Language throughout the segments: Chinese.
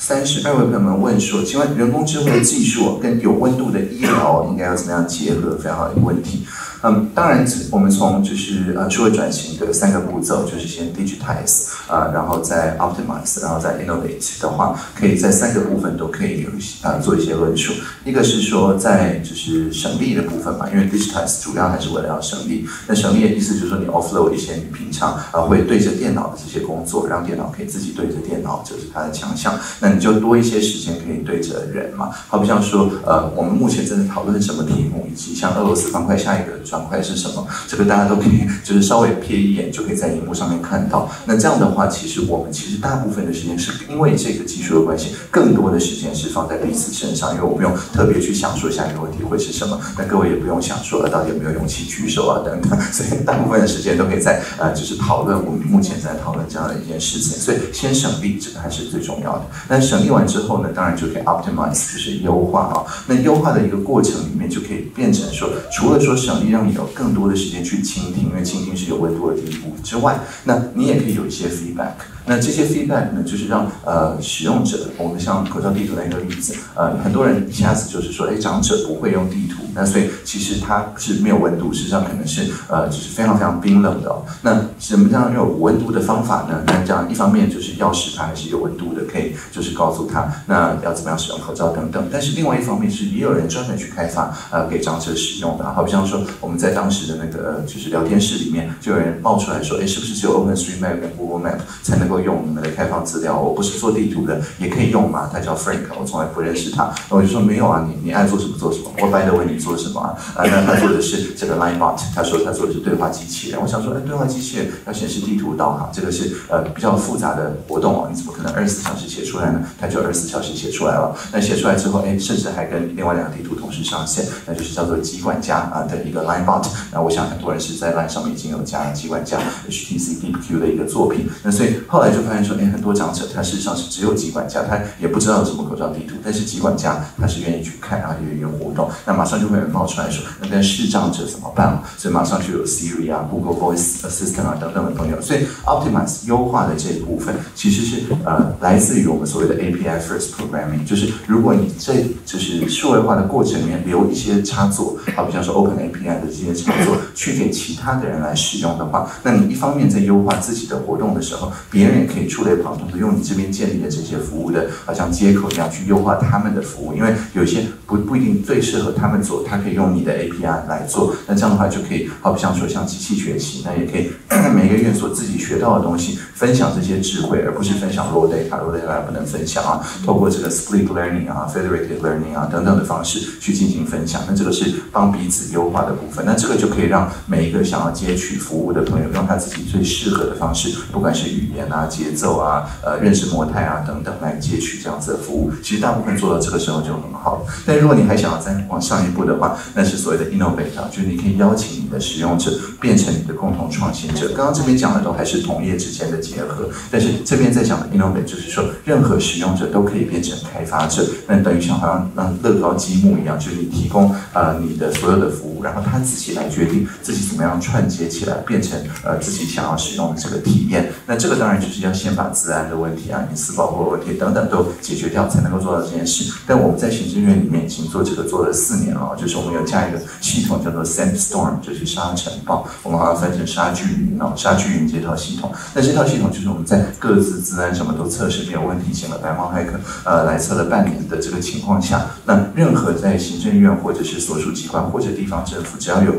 32位朋友们问说，请问人工智慧的技术跟有温度的医疗应该要怎么样结合？非常好的一个问题。当然，我们从就是数位转型的3个步骤，就是先 digitize 然后再 optimize， 然后再 innovate 的话，可以在3个部分都可以做一些论述。一个是说在就是省力的部分嘛，因为 digitize 主要还是为了要省力。那省力的意思就是说你 offload 一些你平常会对着电脑的这些工作，让电脑可以自己对着电脑，这是它的强项。那你就多一些时间可以对着人嘛。好比像说我们目前正在讨论什么题目，以及像俄罗斯方块下一个转块是什么，这个大家都可以就是稍微瞥一眼就可以在荧幕上面看到。那这样的话，其实我们大部分的时间是因为这个技术的关系，更多的时间是放在彼此身上，因为我不用特别去想说下一个问题会是什么，那各位也不用想说到底有没有勇气举手啊等等，所以大部分的时间都可以在就是讨论我们目前在讨论这样的一件事情。所以先省力，这个还是最重要的。但省力完之后呢，当然就可以 optimize， 就是优化啊。那优化的一个过程里面，就可以变成说，除了说省力，让你有更多的时间去倾听，因为倾听是有温度的第一步之外，那你也可以有一些 feedback。那这些 feedback 呢，就是让使用者，我们像口罩地图那个例子，很多人一下子就是说，长者不会用地图，那所以其实它是没有温度，实际上可能是就是非常非常冰冷的哦。那怎么样有温度的方法呢？那这样一方面就是要使它还是有温度的，可以就是告诉他那要怎么样使用口罩等等。但是另外一方面是也有人专门去开发给长者使用的，好比像说我们在当时的那个就是聊天室里面，就有人冒出来说，是不是只有 OpenStreetMap 跟 Google Map 才能够用你们的开放资料？我不是做地图的，也可以用嘛？他叫 Frank， 我从来不认识他。我就说没有啊，你爱做什么做什么。我by the way，你做什么啊？那他做的是这个 LineBot， 他说他做的是对话机器人。我想说，对话机器人要显示地图导航，这个是比较复杂的活动哦，你怎么可能24小时写出来呢？他就24小时写出来了。那写出来之后，甚至还跟另外2个地图同时上线，那就是叫做机管家的一个 LineBot。那我想很多人是在 Line 上面已经有加机管家 HTC DeepQ 的一个作品。那所以后来就发现说，很多长者他事实上是只有机管家，他也不知道有什么口罩地图，但是机管家他是愿意去看，然后也愿意活动。那马上就会有人冒出来说，那跟视障者怎么办？所以马上就有 Siri 啊、Google Voice Assistant 等等的朋友。所以 optimize 优化的这一部分，其实是来自于我们所谓的 API First Programming， 就是如果你在就是数位化的过程里面留一些插座，好比像说 Open API 的这些插座，去给其他的人来使用的话，那你一方面在优化自己的活动的时候，别人也可以触类旁通的用你这边建立的这些服务的，好像接口一样去优化他们的服务，因为有一些不一定最适合他们做，他可以用你的 API 来做，那这样的话就可以，好比像说像机器学习，那也可以每个院所自己学到的东西分享这些智慧，而不是分享 raw data，raw data 不能分享啊，透过这个 split learning 啊、federated learning 啊等等的方式去进行分享，那这个是帮彼此优化的部分，那这个就可以让每一个想要接取服务的朋友，用他自己最适合的方式，不管是语言啊、节奏啊、认识模态啊等等来接取这样子的服务。其实大部分做到这个时候就很好了。但如果你还想要再往上一步的话，那是所谓的 innovate， 就是你可以邀请你的使用者变成你的共同创新者。刚刚这边讲的都还是同业之间的结合，但是这边在讲的 innovate 就是说，任何使用者都可以变成开发者。那等于像好像让乐高积木一样，就是你提供你的所有的服务，然后他自己来决定自己怎么样串接起来，变成自己想要使用的这个体验。那这个当然就是要先把资安的问题啊、隐私保护的问题等等都解决掉，才能够做到这件事。但我们在行政院里面已经做这个做了4年了，就是我们有加一个系统叫做 Sandstorm， 就是沙尘暴，我们好像翻成沙巨云哦，沙巨云这套系统。那这套系统就是我们在各自资安什么都测试没有问题，请了白猫骇客来测了半年的这个情况下，那任何在行政院或者是所属机关或者地方政府，只要有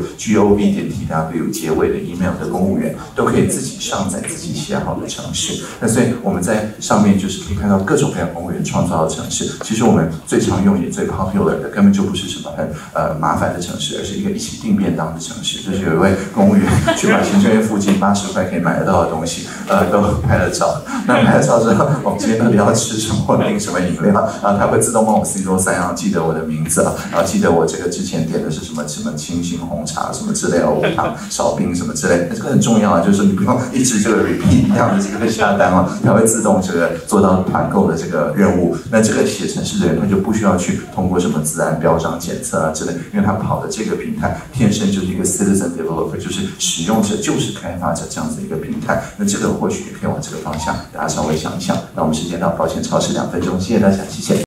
gov.tw 结尾的 email 的公务员，都可以自己上载自己写好的程式。那所以我们在上面就是可以看到各种各样公务员创造的程式。其实我们最常用也最 popular 的，根本就不是什么很麻烦的程式，而是一个一起订便当的程式。就是有一位公务员去把行政院附近80块可以买得到的东西，都拍了照。那拍了照之后，我们今天到底要吃什么，订什么饮料，然后他会自动帮我 C03，然后记得我的名字，然后记得我这个之前点的是什么清新红茶什么之类的，无糖少冰什么之类的。这个很重要啊，就是你不用一直这个 repeat 一样的这个下单哦，它会自动这个做到团购的这个任务。那这个写程式的人他就不需要去通过什么资安标章检测啊、 真的，因为他跑的这个平台天生就是一个 citizen developer， 就是使用者就是开发者这样子一个平台。那这个或许也可以往这个方向大家稍微想一想。那我们时间到，抱歉超时2分钟，谢谢大家，谢谢。